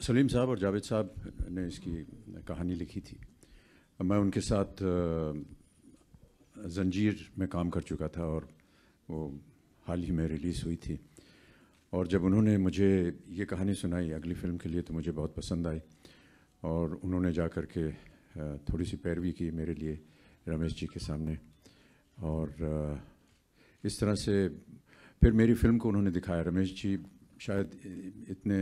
सलीम साहब और जावेद साहब ने इसकी कहानी लिखी थी। मैं उनके साथ जंजीर में काम कर चुका था और वो हाल ही में रिलीज़ हुई थी। और जब उन्होंने मुझे ये कहानी सुनाई अगली फ़िल्म के लिए तो मुझे बहुत पसंद आई और उन्होंने जा कर के थोड़ी सी पैरवी की मेरे लिए रमेश जी के सामने। और इस तरह से फिर मेरी फ़िल्म को उन्होंने दिखाया। रमेश जी शायद इतने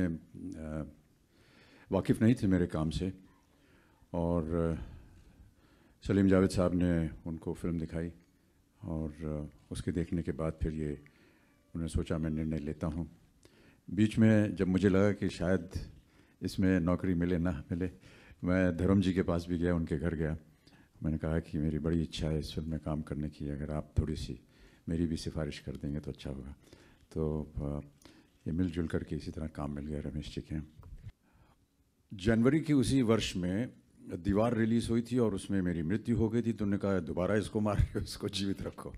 वाकिफ़ नहीं थे मेरे काम से और सलीम जावेद साहब ने उनको फ़िल्म दिखाई और उसके देखने के बाद फिर ये उन्होंने सोचा मैं निर्णय लेता हूँ। बीच में जब मुझे लगा कि शायद इसमें नौकरी मिले ना मिले, मैं धर्म जी के पास भी गया, उनके घर गया। मैंने कहा कि मेरी बड़ी इच्छा है इस फिल्म में काम करने की, अगर आप थोड़ी सी मेरी भी सिफारिश कर देंगे तो अच्छा होगा। तो ये मिलजुल करके इसी तरह काम मिल गया रमेश जी के। जनवरी की उसी वर्ष में दीवार रिलीज़ हुई थी और उसमें मेरी मृत्यु हो गई थी। तो उन्होंने कहा दोबारा इसको मार के इसको जीवित रखो।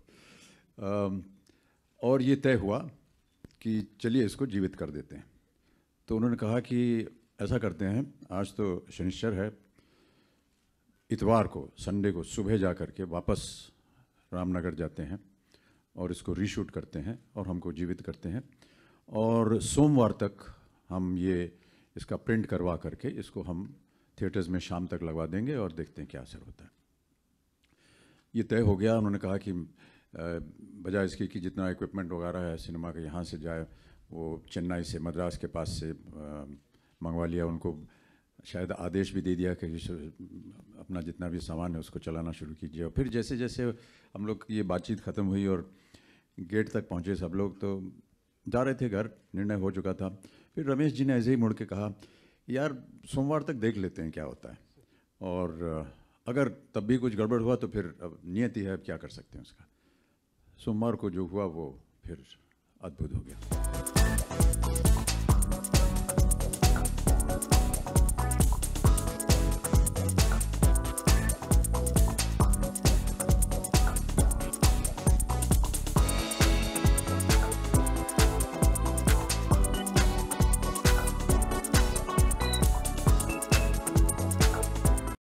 और ये तय हुआ कि चलिए इसको जीवित कर देते हैं। तो उन्होंने कहा कि ऐसा करते हैं, आज तो शनिश्चर है, इतवार को संडे को सुबह जा कर के वापस रामनगर जाते हैं और इसको रीशूट करते हैं और हमको जीवित करते हैं और सोमवार तक हम ये इसका प्रिंट करवा करके इसको हम थिएटर्स में शाम तक लगवा देंगे और देखते हैं क्या असर होता है। ये तय हो गया। उन्होंने कहा कि बजाय इसके कि जितना इक्विपमेंट वगैरह है सिनेमा का यहाँ से जाए, वो चेन्नई से मद्रास के पास से मंगवा लिया। उनको शायद आदेश भी दे दिया कि अपना जितना भी सामान है उसको चलाना शुरू कीजिए। और फिर जैसे जैसे हम लोग की ये बातचीत ख़त्म हुई और गेट तक पहुँचे सब लोग, तो जा रहे थे घर, निर्णय हो चुका था। फिर रमेश जी ने ऐसे ही मुड़ के कहा यार सोमवार तक देख लेते हैं क्या होता है, और अगर तब भी कुछ गड़बड़ हुआ तो फिर अब नियति है, अब क्या कर सकते हैं उसका। सोमवार को जो हुआ वो फिर अद्भुत हो गया।